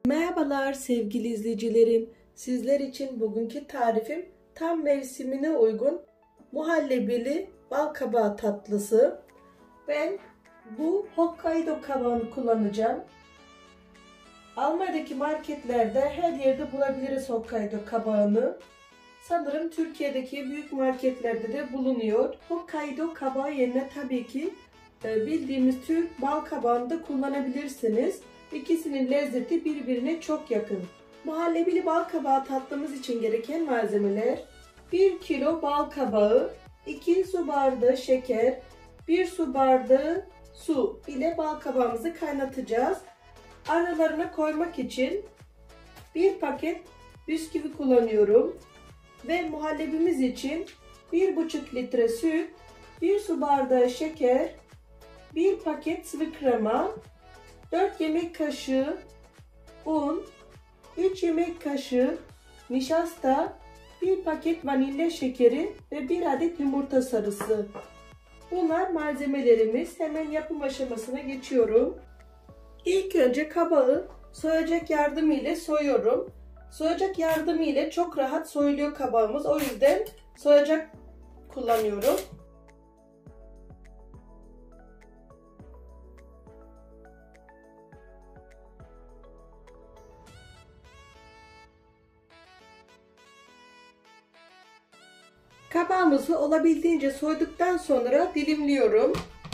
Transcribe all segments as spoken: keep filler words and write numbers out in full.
Merhabalar sevgili izleyicilerim. Sizler için bugünkü tarifim tam mevsimine uygun muhallebili bal kabağı tatlısı. Ben bu Hokkaido kabağını kullanacağım. Almanya'daki marketlerde her yerde bulabiliriz Hokkaido kabağını. Sanırım Türkiye'deki büyük marketlerde de bulunuyor. Hokkaido kabağı yerine tabii ki bildiğimiz Türk bal kabağını da kullanabilirsiniz. İkisinin lezzeti birbirine çok yakın. Muhallebili bal kabağı tatlımız için gereken malzemeler: bir kilo bal kabağı, iki su bardağı şeker, bir su bardağı su ile bal kabağımızı kaynatacağız. Aralarına koymak için bir paket bisküvi kullanıyorum ve muhallebimiz için bir buçuk litre süt, bir su bardağı şeker, bir paket sıvı krema, dört yemek kaşığı un, üç yemek kaşığı nişasta, bir paket vanilya şekeri ve bir adet yumurta sarısı. Bunlar malzemelerimiz. Hemen yapım aşamasına geçiyorum. İlk önce kabağı soyacak yardımı ile soyuyorum. Soyacak yardımı ile çok rahat soyuluyor kabağımız. O yüzden soyacak kullanıyorum. Kabağımızı olabildiğince soyduktan sonra dilimliyorum.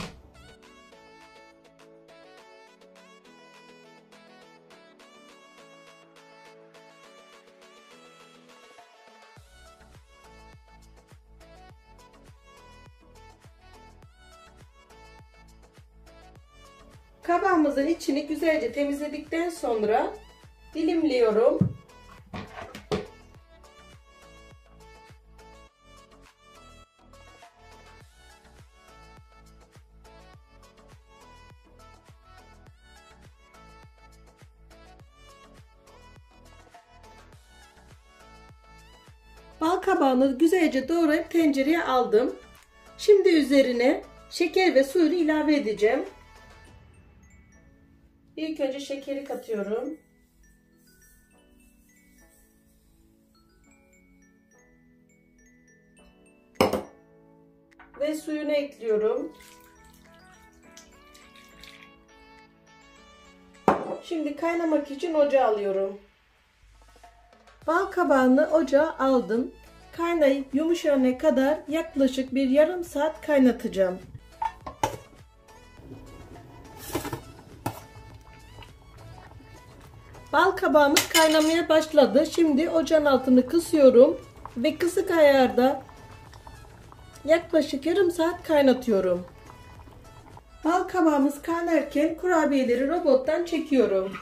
Kabağımızın içini güzelce temizledikten sonra dilimliyorum. Bal kabağını güzelce doğrayıp tencereye aldım. Şimdi üzerine şeker ve suyunu ilave edeceğim. İlk önce şekeri katıyorum. Ve suyunu ekliyorum. Şimdi kaynamak için ocağa alıyorum. Bal kabağını ocağa aldım. Kaynayıp yumuşayana kadar yaklaşık bir yarım saat kaynatacağım. Bal kabağımız kaynamaya başladı. Şimdi ocağın altını kısıyorum ve kısık ayarda yaklaşık yarım saat kaynatıyorum. Bal kabağımız kaynarken kurabiyeleri robottan çekiyorum.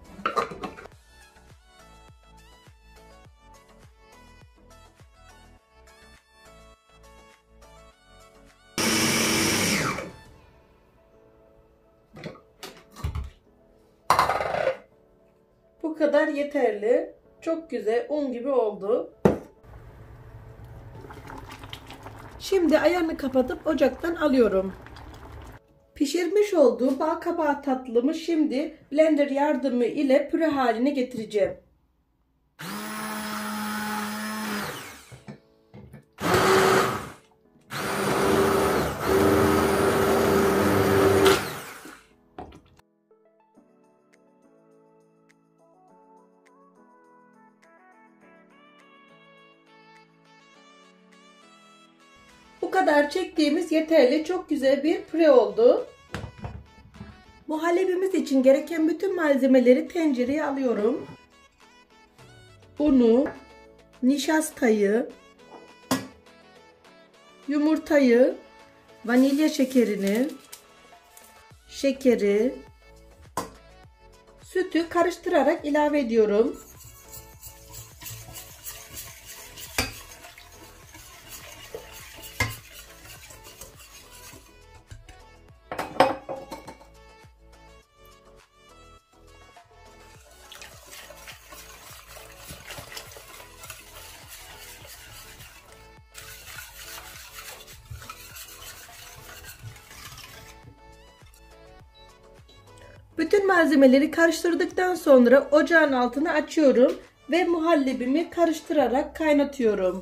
Bu kadar yeterli. Çok güzel un gibi oldu. Şimdi ayarını kapatıp ocaktan alıyorum. Pişirmiş olduğum bal kabağı tatlımı şimdi blender yardımı ile püre haline getireceğim. Bu kadar çektiğimiz yeterli. Çok güzel bir püre oldu. Muhallebimiz için gereken bütün malzemeleri tencereye alıyorum. Unu, nişastayı, yumurtayı, vanilya şekerini, şekeri, sütü karıştırarak ilave ediyorum. Bütün malzemeleri karıştırdıktan sonra ocağın altını açıyorum ve muhallebimi karıştırarak kaynatıyorum.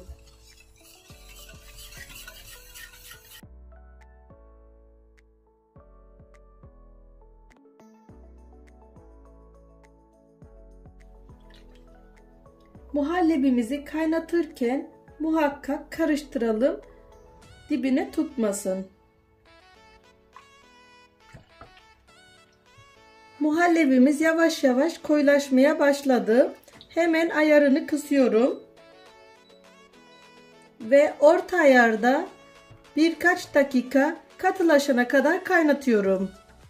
Muhallebimizi kaynatırken muhakkak karıştıralım, dibine tutmasın. Muhallebimiz yavaş yavaş koyulaşmaya başladı. Hemen ayarını kısıyorum ve orta ayarda birkaç dakika katılaşana kadar kaynatıyorum.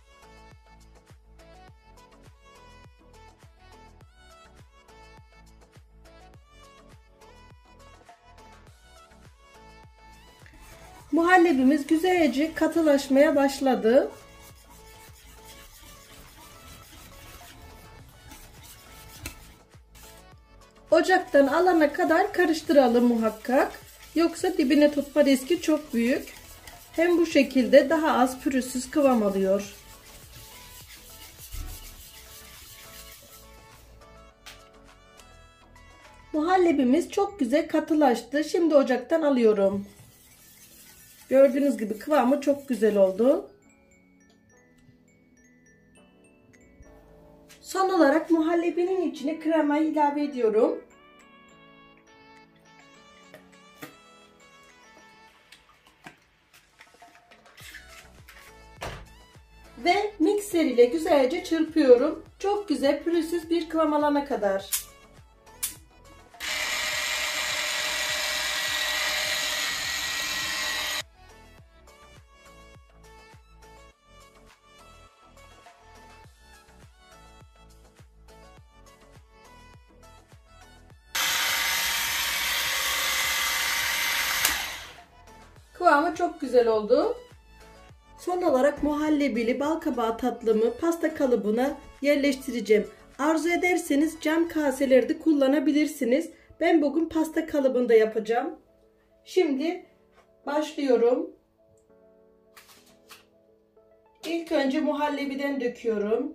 Muhallebimiz güzelce katılaşmaya başladı. Ocaktan alana kadar karıştıralım muhakkak. Yoksa dibine tutma riski çok büyük. Hem bu şekilde daha az pürüzsüz kıvam alıyor. Muhallebimiz çok güzel katılaştı. Şimdi ocaktan alıyorum. Gördüğünüz gibi kıvamı çok güzel oldu. Son olarak muhallebinin içine kremayı ilave ediyorum. Ve mikser ile güzelce çırpıyorum. Çok güzel pürüzsüz bir kıvam alana kadar. Kıvamı çok güzel oldu. Son olarak muhallebili balkabağı tatlımı pasta kalıbına yerleştireceğim. Arzu ederseniz cam kaselerde kullanabilirsiniz. Ben bugün pasta kalıbında yapacağım. Şimdi başlıyorum. İlk önce muhallebiden döküyorum.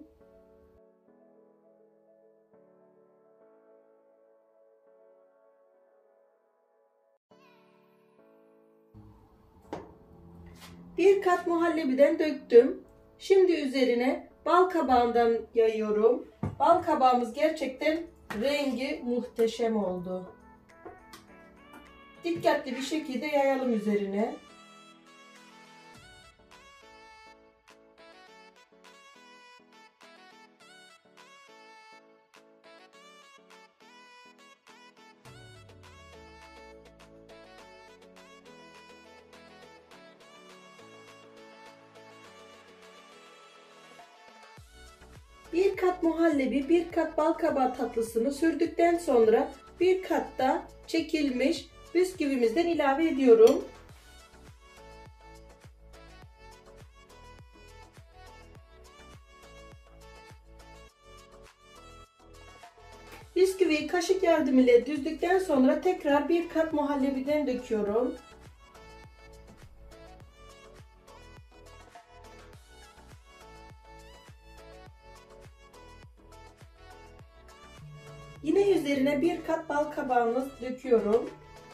Bir kat muhallebiden döktüm. Şimdi üzerine bal kabağından yayıyorum. Bal kabağımız gerçekten rengi muhteşem oldu. Dikkatli bir şekilde yayalım üzerine. Bir kat muhallebi, bir kat balkabağı tatlısını sürdükten sonra bir kat da çekilmiş bisküvimizden ilave ediyorum. Bisküviyi kaşık yardımıyla düzdükten sonra tekrar bir kat muhallebiden döküyorum. Yine üzerine bir kat bal kabağını döküyorum.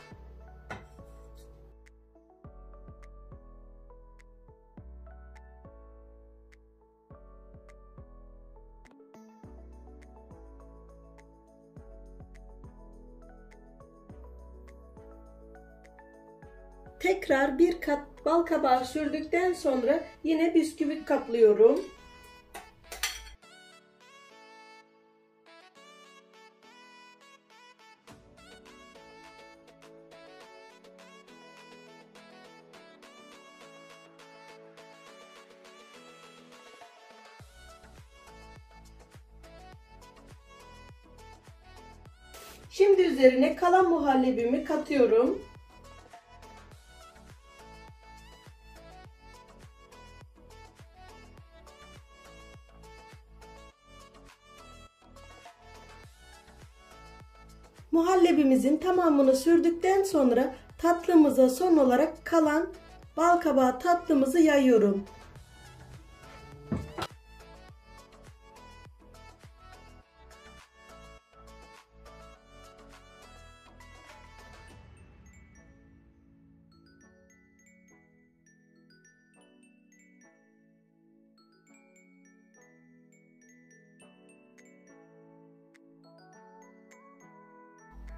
Tekrar bir kat bal kabağı sürdükten sonra yine bisküvi kaplıyorum. Şimdi üzerine kalan muhallebimi katıyorum. Muhallebimizin tamamını sürdükten sonra tatlımıza son olarak kalan balkabağı tatlımızı yayıyorum.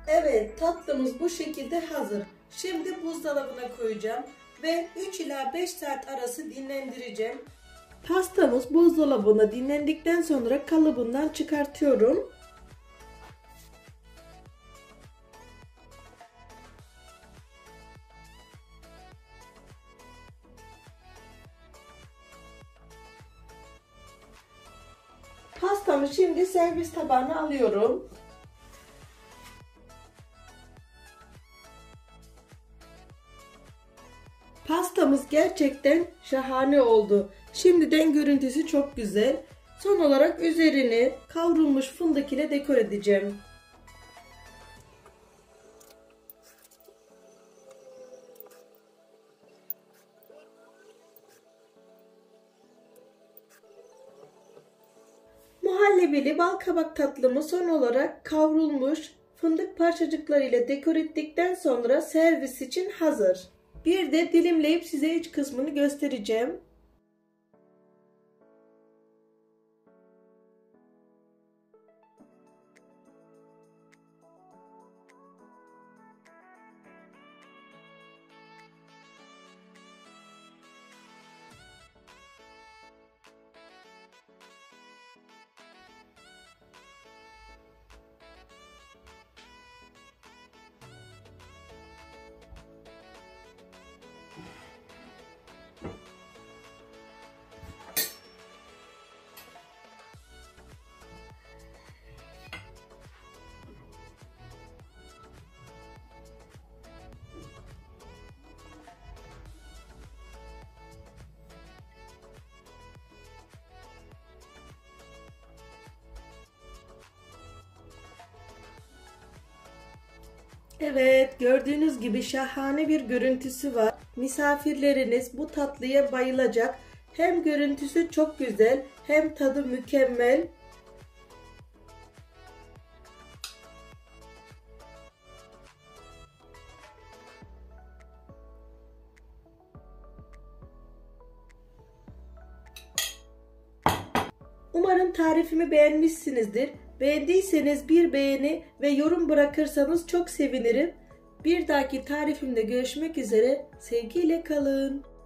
Evet, tatlımız bu şekilde hazır. Şimdi buzdolabına koyacağım ve üç ila beş saat arası dinlendireceğim. Pastamız buzdolabına dinlendikten sonra kalıbından çıkartıyorum. Pastamı şimdi servis tabağına alıyorum. Pastamız gerçekten şahane oldu. Şimdiden görüntüsü çok güzel. Son olarak üzerini kavrulmuş fındık ile dekor edeceğim. Muhallebili bal kabak tatlımı son olarak kavrulmuş fındık parçacıkları ile dekor ettikten sonra servis için hazır. Bir de dilimleyip size iç kısmını göstereceğim. Evet, gördüğünüz gibi şahane bir görüntüsü var. Misafirleriniz bu tatlıya bayılacak. Hem görüntüsü çok güzel, hem tadı mükemmel. Umarım tarifimi beğenmişsinizdir. Beğendiyseniz bir beğeni ve yorum bırakırsanız çok sevinirim. Bir dahaki tarifimde görüşmek üzere. Sevgiyle kalın.